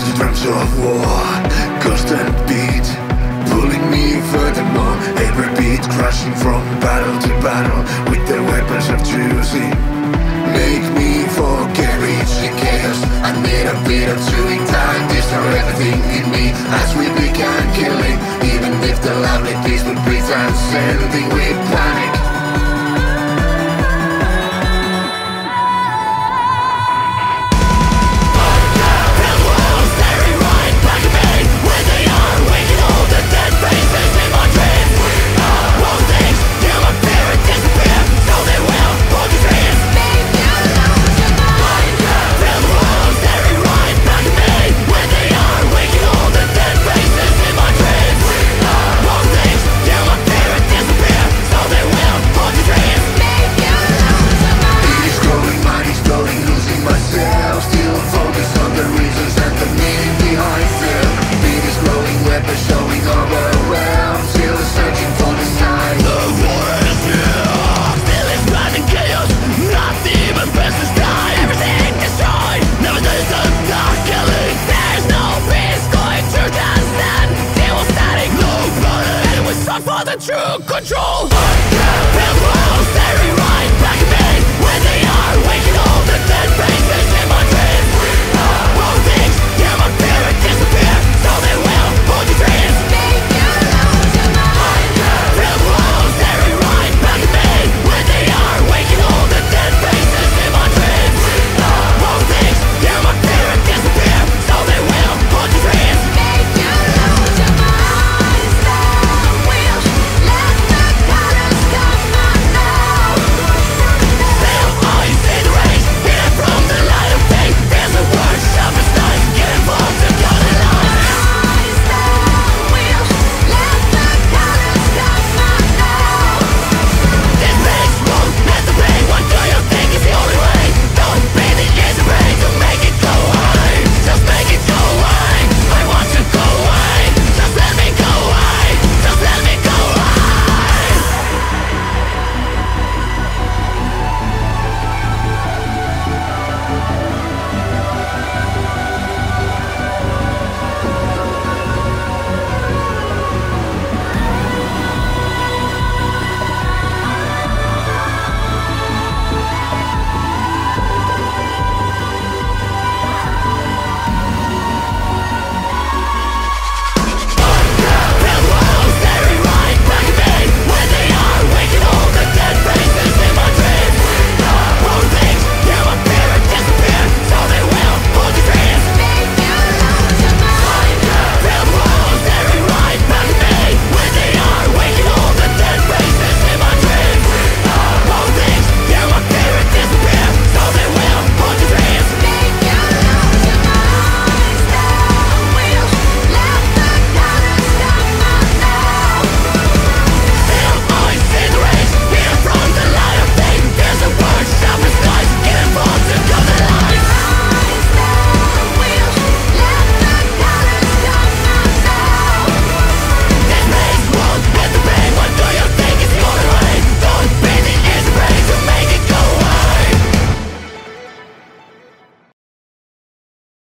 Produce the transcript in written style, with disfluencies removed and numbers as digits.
drums of war, constant beat, pulling me furthermore. Every beat crashing from battle to battle with the weapons of choosing. Make me forget reaching chaos. I need a bit of chewing time, destroy everything in me as we began killing. Even if the lovely peace would be transcending with panic.